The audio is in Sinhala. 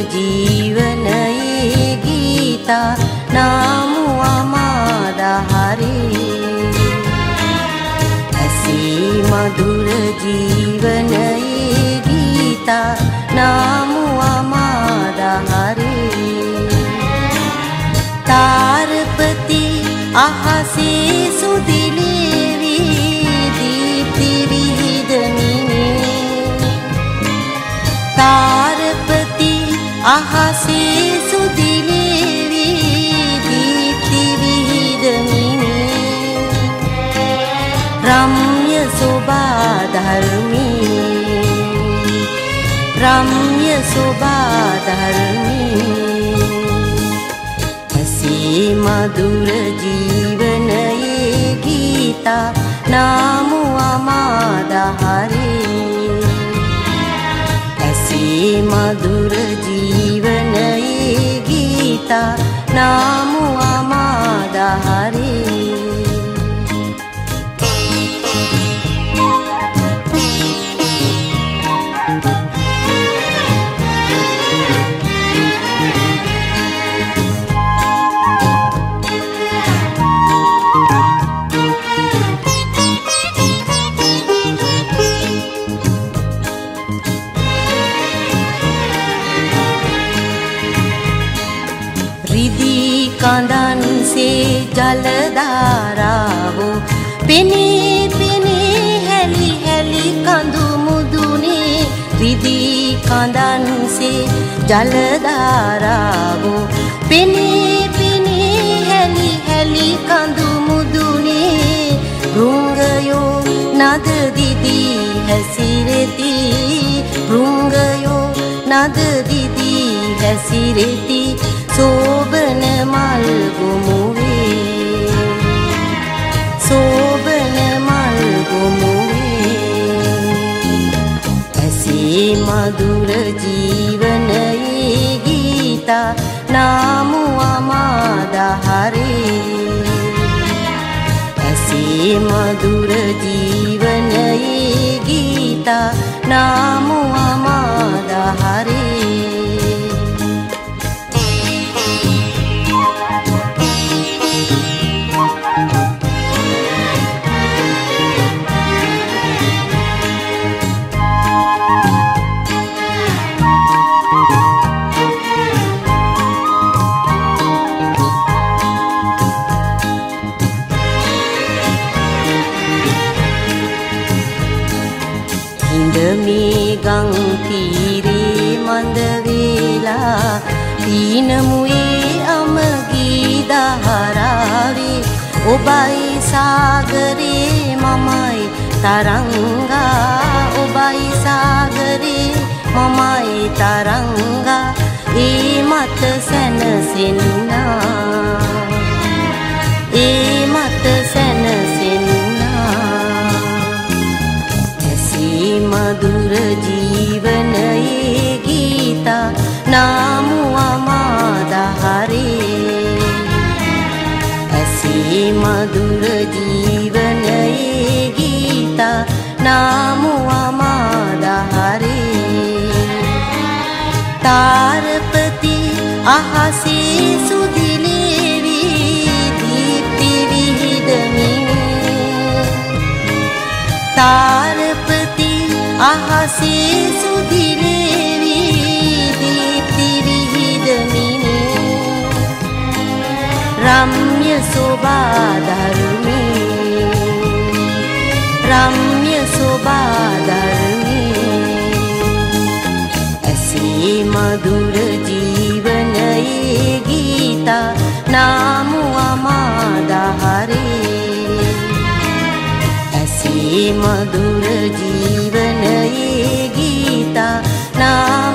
ජීවනයේ ගීතා නාමුවා මාදහරේ ඇසී මధుර ජීවනයේ ගීතා නාමුවා මාදහරේ තාරපති අහසේ සුදිලේවි දීප්ති විහිදමිනේ තාරපති අහසේ සුදිලේවි දීප්ති විහිදමිනේ රම්‍ය සෝභා ධර්මී රම්‍ය සෝභා ධර්මී ඇසී මధుර ජීවනයේ ගීතා නාමුවා මාදහරේ ඇසී මధుර ජීවනයේ ගීතා නාමුවා මාදහරේ කඳන් සේ ජල ධාරාවෝ පෙනී පෙනී හැලි හැලි කඳු මුදුනේ රිදී කඳන් සේ ජල ධාරාවෝ පෙනී පෙනී හැලි හැලි කඳු මුදුනේ රුංගයෝ නද දිදී හැසිරෙති රුංගයෝ නද දිදී හැසිරෙති සෝබන මල් ගොමුවේ සෝබන මල් ගොමුවේ ඇසී මధుර ජීවනයේ ගීතා නාමුවා මාදහරේ ඇසී මధుර ජීවනයේ ගීතා නාමුවා මාදහරේ මේ ගං තීරේ මඳ වේලා දීනමුවේ අමගී දහරාවේ ඔබයි සාගරේ මමයි තරංගා ඔබයි සාගරේ මමයි තරංගා ඒ මත සැනසෙන්නා ඒ මත සැනසෙන්නා මధుර ජීවනයේ ගීතා නාමුවා මාදහරේ ඇසී මధుර ජීවනයේ ගීතා නාමුවා මාදහරේ තාරපති අහසේ සුදිලේවි දීප්ති විහිදමිනේ තාරපති අහසේ සුදිලේවි දීප්ති විහිදමිනේ රම්‍ය සෝභා ධර්මී රම්‍ය සෝභා ධර්මී ඇසී මధుර ජීවනයේ ගීතා නාමුවා මාදහරේ ඇසී මధుර ජීවනයේ ගීතා නාම